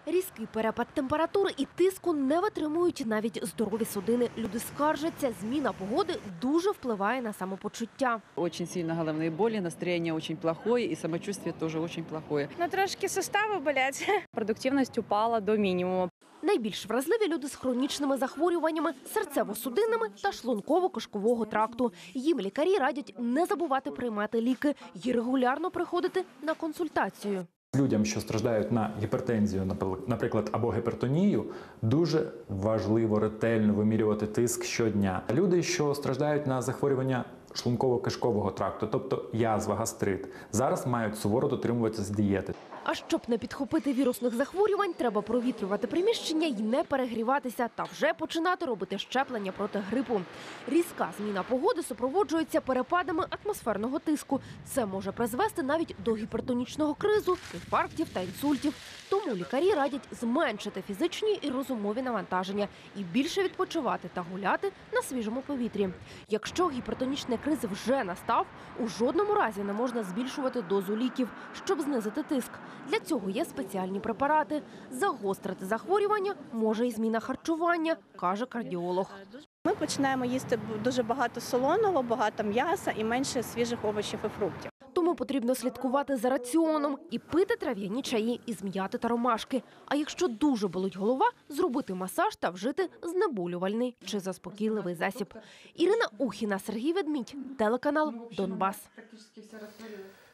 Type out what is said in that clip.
Різкий перепад температури і тиску не витримують навіть здорові судини. Люди скаржаться, зміна погоди дуже впливає на самопочуття. Очень сильно головные боли, настроение очень плохое и самочувствие тоже очень плохое. Ну, трошки сустави болять. Продуктивність упала до мінімуму. Найбільш вразливі люди з хронічними захворюваннями, серцево-судинними та шлунково-кишкового тракту. Їм лікарі радять не забувати приймати ліки і регулярно приходити на консультацію. Людям, що страждають на гіпертензію, наприклад, або гіпертонію, дуже важливо ретельно вимірювати тиск щодня. Люди, що страждають на захворювання шлунково-кишкового тракту, тобто язва, гастрит, зараз мають суворо дотримуватися дієти. А щоб не підхопити вірусних захворювань, треба провітрювати приміщення і не перегріватися, та вже починати робити щеплення проти грипу. Різка зміна погоди супроводжується перепадами атмосферного тиску. Це може призвести навіть до гіпертонічного кризу, інфарктів та інсультів. Тому лікарі радять зменшити фізичні і розумові навантаження і більше відпочивати та гуляти на свіжому повітрі. Якщо гіпертонічний криз вже настав, у жодному разі не можна збільшувати дозу ліків, щоб знизити тиск. Для цього є спеціальні препарати. Загострити захворювання може і зміна харчування, каже кардіолог. Ми починаємо їсти дуже багато солоного, багато м'яса і менше свіжих овочів і фруктів. Тому потрібно слідкувати за раціоном і пити трав'яні чаї із м'яти та ромашки. А якщо дуже болить голова, зробити масаж та вжити знеболювальний чи заспокійливий засіб. Ірина Ухіна, Сергій Ведмідь, телеканал «Донбас».